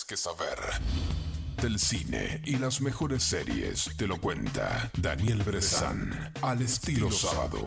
que saber. Del cine y las mejores series te lo cuenta Daniel Brezán, al estilo sábado.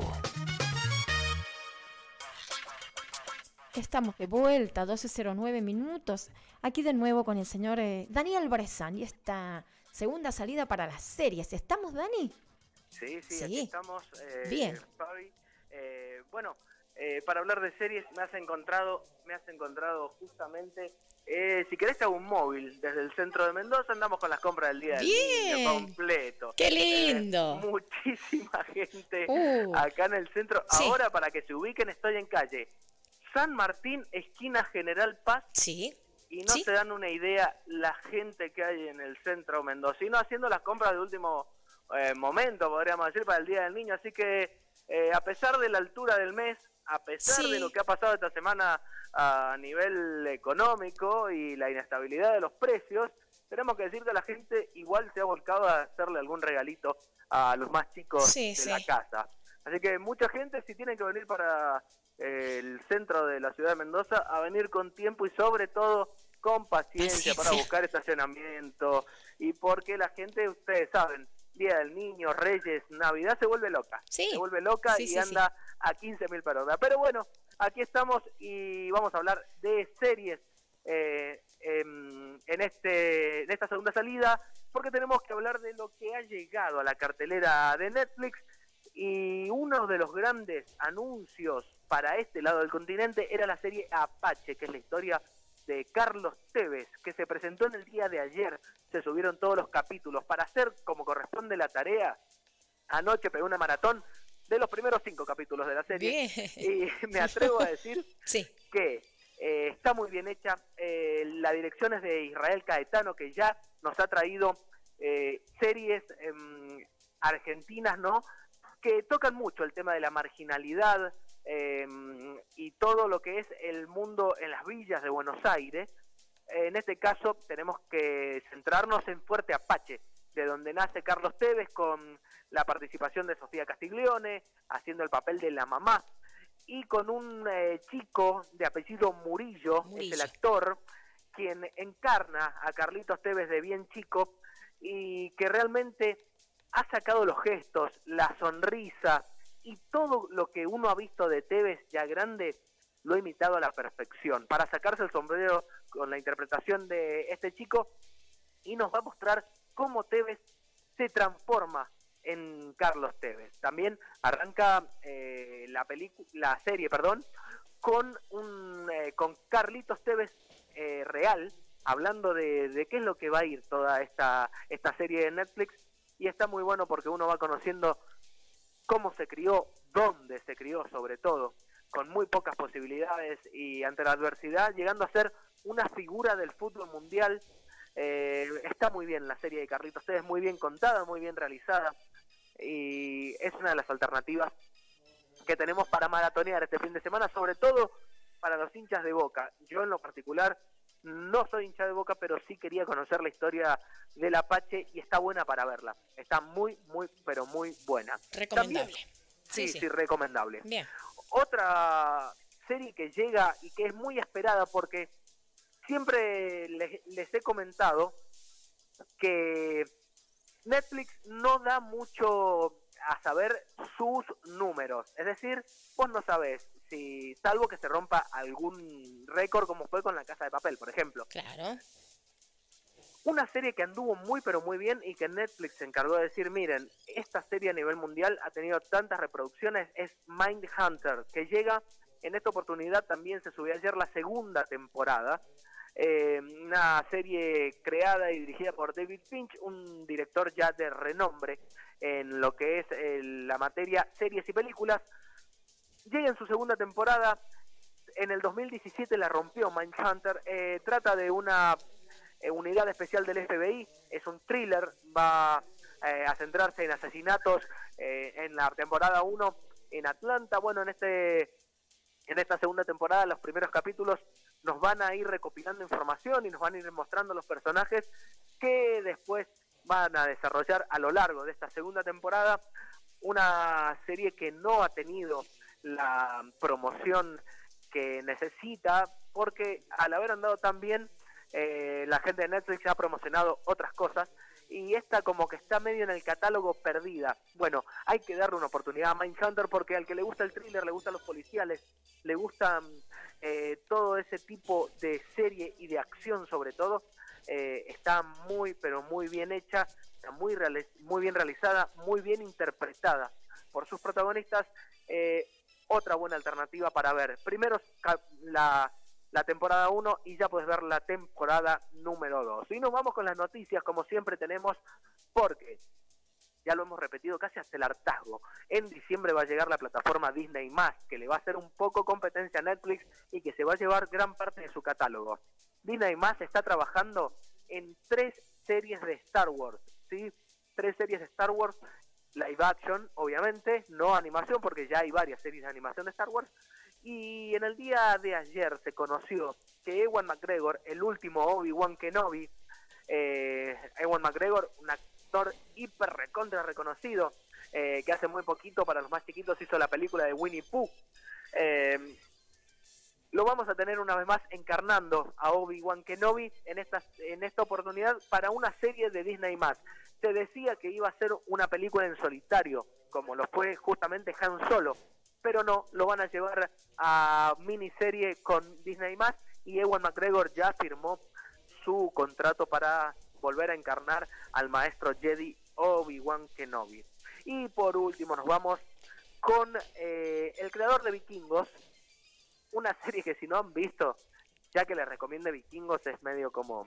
Estamos de vuelta, 12:09 minutos, aquí de nuevo con el señor Daniel Brezán y esta segunda salida para las series. ¿Estamos, Dani? Sí, aquí estamos. Bien. Fabi. Bueno, para hablar de series me has encontrado justamente, si querés te hago un móvil desde el centro de Mendoza, andamos con las compras del día del niño completo. ¡Qué lindo! Muchísima gente acá en el centro. Sí. Ahora, para que se ubiquen, estoy en calle San Martín, esquina General Paz. Sí. Y no se dan una idea la gente que hay en el centro mendocino haciendo las compras de último momento, podríamos decir, para el Día del Niño. Así que a pesar de la altura del mes, a pesar de lo que ha pasado esta semana a nivel económico y la inestabilidad de los precios, tenemos que decir que la gente igual se ha volcado a hacerle algún regalito a los más chicos de la casa. Así que mucha gente, si tiene que venir para el centro de la ciudad de Mendoza, a venir con tiempo y sobre todo con paciencia para buscar estacionamiento, y porque la gente, ustedes saben, Día del Niño, Reyes, Navidad, se vuelve loca. Se vuelve loca y anda a 15.000 per hora. Pero bueno, aquí estamos y vamos a hablar de series en esta segunda salida, porque tenemos que hablar de lo que ha llegado a la cartelera de Netflix. Y uno de los grandes anuncios para este lado del continente era la serie Apache, que es la historia de Carlos Tevez, que se presentó en el día de ayer. Se subieron todos los capítulos. Para hacer como corresponde la tarea, anoche pegué una maratón de los primeros 5 capítulos de la serie. Y me atrevo a decir que está muy bien hecha. La dirección es de Israel Caetano, que ya nos ha traído series argentinas, ¿no?, que tocan mucho el tema de la marginalidad y todo lo que es el mundo en las villas de Buenos Aires. En este caso tenemos que centrarnos en Fuerte Apache, de donde nace Carlos Tevez, con la participación de Sofía Castiglione, haciendo el papel de la mamá, y con un chico de apellido Murillo, es el actor, quien encarna a Carlitos Tevez de bien chico, y que realmente ha sacado los gestos, la sonrisa y todo lo que uno ha visto de Tevez ya grande, lo ha imitado a la perfección, para sacarse el sombrero con la interpretación de este chico, y nos va a mostrar cómo Tevez se transforma en Carlos Tevez. También arranca la serie, con Carlitos Tevez real, hablando de qué es lo que va a ir toda esta serie de Netflix. Y está muy bueno porque uno va conociendo cómo se crió, dónde se crió sobre todo, con muy pocas posibilidades y ante la adversidad, llegando a ser una figura del fútbol mundial. Está muy bien la serie de Carlitos Tevez, muy bien contada, muy bien realizada, y es una de las alternativas que tenemos para maratonear este fin de semana, sobre todo para los hinchas de Boca. Yo en lo particular no soy hincha de Boca, pero sí quería conocer la historia del Apache y está buena para verla. Está muy, muy, pero muy buena. Recomendable. También, sí, recomendable. Bien. Otra serie que llega y que es muy esperada, porque siempre les he comentado que Netflix no da mucho a saber sus números. Es decir, vos no sabés, salvo que se rompa algún récord, como fue con La Casa de Papel, por ejemplo. Claro. Una serie que anduvo muy pero muy bien y que Netflix se encargó de decir, miren, esta serie a nivel mundial ha tenido tantas reproducciones, es Mindhunter, que llega, en esta oportunidad también se subió ayer la segunda temporada. Una serie creada y dirigida por David Finch, un director ya de renombre en lo que es la materia series y películas. Llega en su segunda temporada. En el 2017 la rompió Mindhunter. Trata de una unidad especial del FBI, es un thriller, va a centrarse en asesinatos en la temporada 1 en Atlanta. Bueno, en esta segunda temporada, los primeros capítulos nos van a ir recopilando información y nos van a ir mostrando los personajes que después van a desarrollar a lo largo de esta segunda temporada. Una serie que no ha tenido la promoción que necesita, porque al haber andado tan bien, La gente de Netflix ha promocionado otras cosas y esta como que está medio en el catálogo perdida. Bueno, hay que darle una oportunidad a Mindhunter porque al que le gusta el thriller, le gustan los policiales, le gustan todo ese tipo de serie y de acción sobre todo, está muy pero muy bien hecha, está muy bien realizada, muy bien interpretada por sus protagonistas. Otra buena alternativa para ver. Primero la temporada 1 y ya puedes ver la temporada número 2. Y nos vamos con las noticias, como siempre tenemos, porque ya lo hemos repetido casi hasta el hartazgo. En diciembre va a llegar la plataforma Disney+, que le va a hacer un poco competencia a Netflix y que se va a llevar gran parte de su catálogo. Disney+ está trabajando en 3 series de Star Wars, ¿sí? 3 series de Star Wars, live action, obviamente, no animación, porque ya hay varias series de animación de Star Wars. Y en el día de ayer se conoció que Ewan McGregor, el último Obi-Wan Kenobi, Ewan McGregor, un actor hiper recontra reconocido, que hace muy poquito, para los más chiquitos, hizo la película de Winnie Pooh. Lo vamos a tener una vez más encarnando a Obi-Wan Kenobi en esta oportunidad para una serie de Disney+. Se decía que iba a ser una película en solitario, como lo fue justamente Han Solo, pero no, lo van a llevar a miniserie con Disney+, y Ewan McGregor ya firmó su contrato para volver a encarnar al maestro Jedi Obi-Wan Kenobi. Y por último nos vamos con el creador de Vikingos, una serie que si no han visto, ya que les recomiende Vikingos es medio como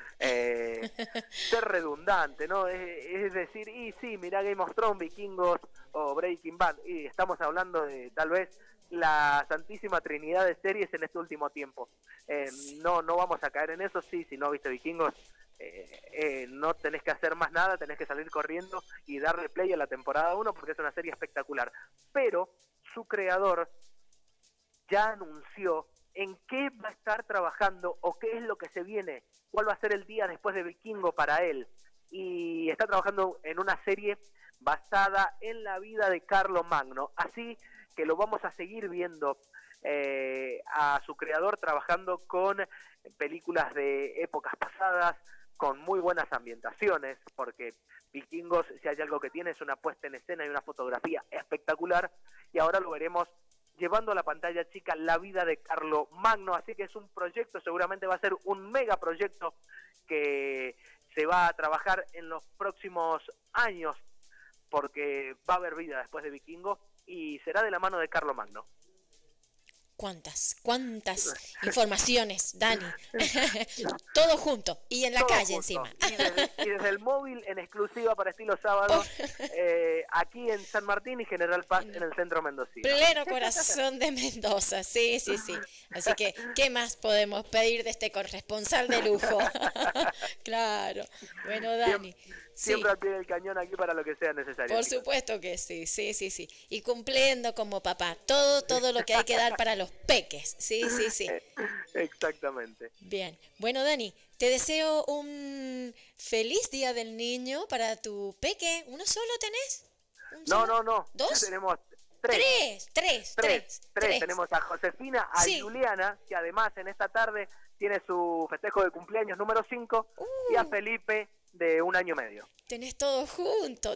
ser redundante, ¿no? Es decir, y sí, mirá Game of Thrones, Vikingos o Breaking Bad, y estamos hablando de tal vez la santísima trinidad de series en este último tiempo. No vamos a caer en eso. Sí, si no viste Vikingos, no tenés que hacer más nada, tenés que salir corriendo y darle play a la temporada 1 porque es una serie espectacular. Pero su creador ya anunció en qué va a estar trabajando o qué es lo que se viene, cuál va a ser el día después de Vikingo para él. Y está trabajando en una serie basada en la vida de Carlomagno, así que lo vamos a seguir viendo a su creador trabajando con películas de épocas pasadas, con muy buenas ambientaciones, porque Vikingos, si hay algo que tiene, es una puesta en escena y una fotografía espectacular, y ahora lo veremos llevando a la pantalla chica la vida de Carlomagno, así que es un proyecto, seguramente va a ser un mega proyecto que se va a trabajar en los próximos años, porque va a haber vida después de Vikingo y será de la mano de Carlomagno. ¿Cuántas informaciones, Dani? Todo junto y en la calle junto. Encima. Y desde el móvil en exclusiva para Estilo Sábado, aquí en San Martín y General Paz en el centro mendocino. Pleno corazón de Mendoza, sí. Así que, ¿qué más podemos pedir de este corresponsal de lujo? Claro. Bueno, Dani. Siempre al pie del cañón aquí para lo que sea necesario. Por supuesto que sí. Y cumpliendo como papá todo lo que hay que dar para los peques. Sí. Exactamente. Bien. Bueno, Dani, te deseo un feliz Día del Niño para tu peque. ¿Uno solo tenés? No. ¿Dos? Tenemos Tres. Tenemos a Josefina, a Juliana, que además en esta tarde tiene su festejo de cumpleaños número 5, y a Felipe, de 1 año y medio. Tenés todo junto.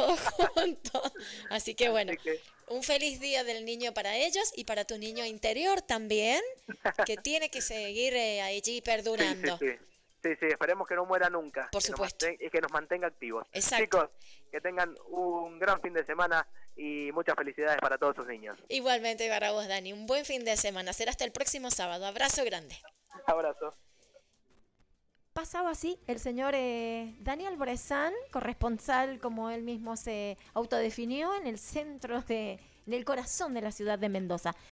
Así que bueno, un feliz Día del Niño para ellos y para tu niño interior también, que tiene que seguir allí perdurando. Sí, esperemos que no muera nunca. Por supuesto. Y que nos mantenga activos. Exacto. Chicos, que tengan un gran fin de semana y muchas felicidades para todos sus niños. Igualmente para vos, Dani. Un buen fin de semana. Será hasta el próximo sábado. Abrazo grande. Abrazo. Pasaba así el señor Daniel Bressan, corresponsal, como él mismo se autodefinió, en el centro en el corazón de la ciudad de Mendoza.